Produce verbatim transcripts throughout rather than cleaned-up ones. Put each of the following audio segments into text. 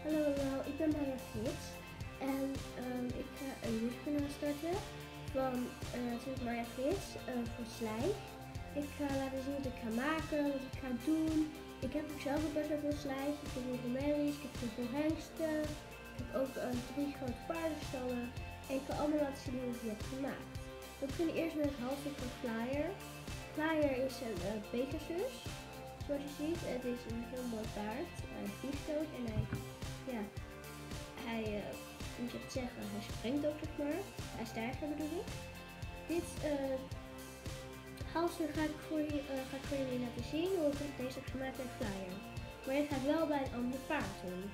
Hallo allemaal, ik ben Maya Frits en um, ik ga een YouTube kanaal starten van uh, natuurlijk Maya Frits uh, voor slijk. Ik ga laten zien wat ik ga maken, wat ik ga doen. Ik heb ook zelf ook best wel veel slijk. Ik heb heel veel merries, ik heb heel veel hengsten. Ik heb ook uh, drie grote paardenstallen. En ik ga allemaal laten zien hoe ik die heb gemaakt. We beginnen eerst met het halfstuk van Flyer. Flyer is een uh, Pegasus. Zoals je ziet, het is een heel mooi paard. Hij vliegt ook en hij, ja, hij, uh, hoe moet je het zeggen, hij springt ook, zeg maar. Hij stijgt, bedoel ik. Dit uh, halster ga ik, voor je, uh, ga ik voor jullie laten zien hoe ik deze heb gemaakt met Flyer. Maar dit gaat wel bij een ander paard doen.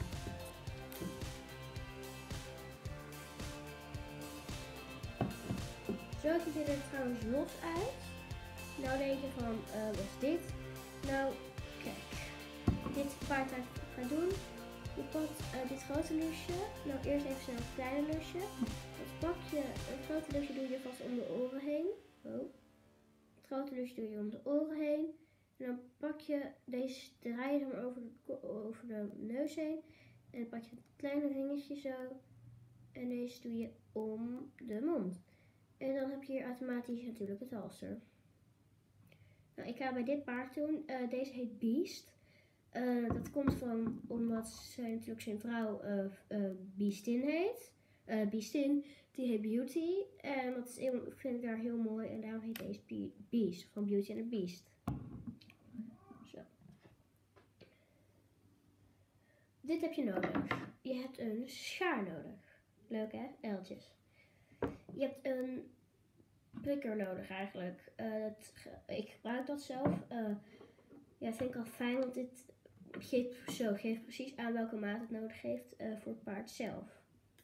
Zo ziet hij er trouwens los uit. Nou denk je van, uh, wat is dit? Nou, kijk, dit paard ga ik ga doen. Je pakt uh, dit grote lusje. Nou, eerst even snel het kleine lusje. Dat pak je, het grote lusje doe je vast om de oren heen. Oh. Het grote lusje doe je om de oren heen. En dan pak je deze, draai je hem over de, over de neus heen. En dan pak je het kleine ringetje zo. En deze doe je om de mond. En dan heb je hier automatisch natuurlijk het halster. Nou, ik ga bij dit paard doen. Uh, deze heet Beast. Uh, dat komt van omdat zij natuurlijk zijn vrouw uh, uh, Beastin heet. Uh, Beastin, die heet Beauty. En dat is heel, vind ik daar heel mooi. En daarom heet deze Beast. Van Beauty and the Beast. Zo. Dit heb je nodig. Je hebt een schaar nodig. Leuk hè? Eltjes. Je hebt een prikker nodig eigenlijk. Uh, dat, ik gebruik dat zelf. Uh, ja, vind ik al fijn, want dit geeft, zo, geeft precies aan welke maat het nodig heeft uh, voor het paard zelf.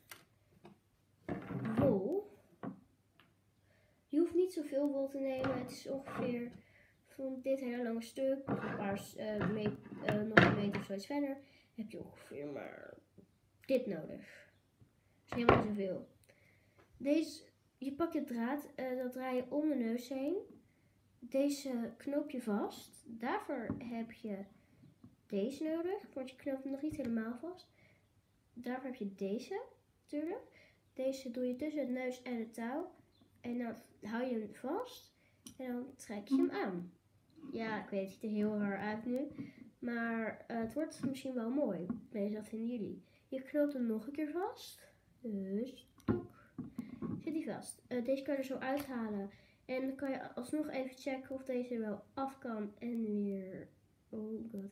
Wol. Je hoeft niet zoveel wol te nemen. Het is ongeveer van dit hele lange stuk, een paar uh, me uh, nog een meter of zoiets verder, heb je ongeveer maar dit nodig. Dat is helemaal niet zoveel. Deze, je pakt je draad, uh, dat draai je om de neus heen. Deze knoop je vast. Daarvoor heb je deze nodig, want je knoopt hem nog niet helemaal vast. Daarvoor heb je deze, natuurlijk. Deze doe je tussen het neus en het touw. En dan hou je hem vast en dan trek je hem aan. Ja, ik weet, het ziet er heel raar uit nu. Maar uh, het wordt misschien wel mooi. Deze, dat vinden jullie. Je knoopt hem nog een keer vast. Dus, tok. Zit hij vast. Uh, deze kan je er zo uithalen. En dan kan je alsnog even checken of deze er wel af kan en weer oh god,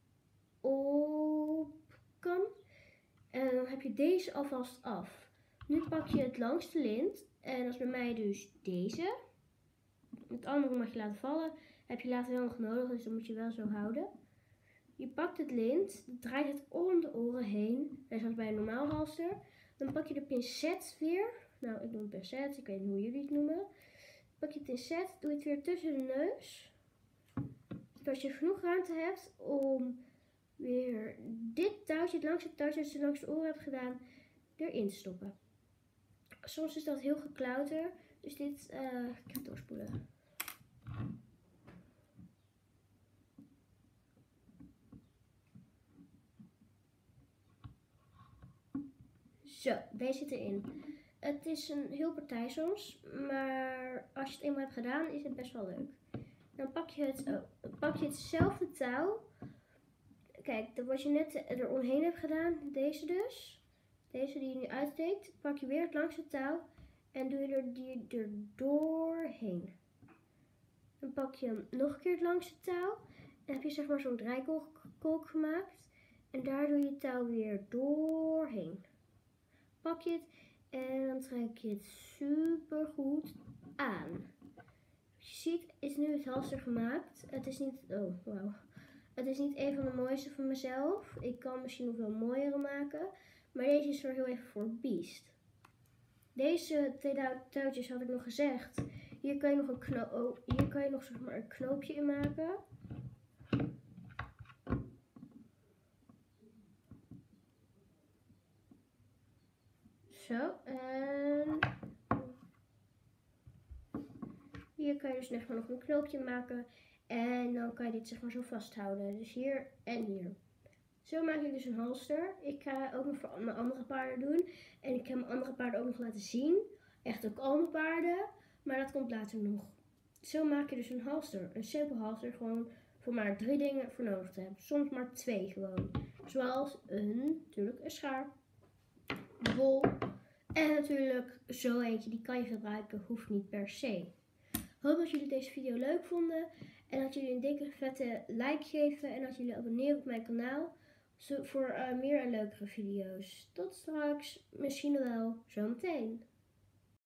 op kan. En dan heb je deze alvast af. Nu pak je het langste lint. En dat is bij mij dus deze. Het andere mag je laten vallen. Heb je later wel nog nodig, dus dat moet je wel zo houden. Je pakt het lint, draait het om de oren heen. Dat is als bij een normaal halster. Dan pak je de pincet weer. Nou, ik noem het pincet, ik weet niet hoe jullie het noemen. Pak je het pincet, doe je het weer tussen de neus. Zodat je genoeg ruimte hebt om weer dit touwtje, het langste touwtje dat je langs de oren hebt gedaan, erin te stoppen. Soms is dat heel geklauter, dus dit, uh, ik ga doorspoelen. Zo, deze zit erin. Het is een heel partij soms, maar als je het eenmaal hebt gedaan, is het best wel leuk. Dan pak je, het, oh, dan pak je hetzelfde touw. Kijk, wat je net er omheen hebt gedaan, deze dus. Deze die je nu uitsteekt, pak je weer het langste touw en doe je er, die er doorheen. Dan pak je nog een keer het langste touw en heb je zeg maar zo'n draaikolk gemaakt. En daar doe je het touw weer doorheen. Pak je het en dan trek je het super goed aan. Wat je ziet is nu het halster gemaakt. Het is niet, oh wauw. Het is niet een van de mooiste van mezelf. Ik kan misschien nog wel mooiere maken. Maar deze is er heel even voor Beast. Deze twee touwtjes had ik nog gezegd. Hier kan je nog een, knoop, oh, hier kan je nog zeg maar een knoopje in maken. Zo. En hier kan je dus zeg maar nog een knoopje maken. En dan kan je dit zeg maar zo vasthouden. Dus hier en hier. Zo maak je dus een halster. Ik ga ook nog voor mijn andere paarden doen. En ik ga mijn andere paarden ook nog laten zien. Echt ook al mijn paarden. Maar dat komt later nog. Zo maak je dus een halster. Een simpel halster. Gewoon voor maar drie dingen voor nodig te hebben. Soms maar twee gewoon. Zoals een, natuurlijk een schaar. Bol. En natuurlijk zo eentje. Die kan je gebruiken. Hoeft niet per se. Hoop dat jullie deze video leuk vonden. En dat jullie een dikke vette like geven. En dat jullie abonneren op mijn kanaal. Voor uh, meer en leukere video's. Tot straks. Misschien wel zometeen.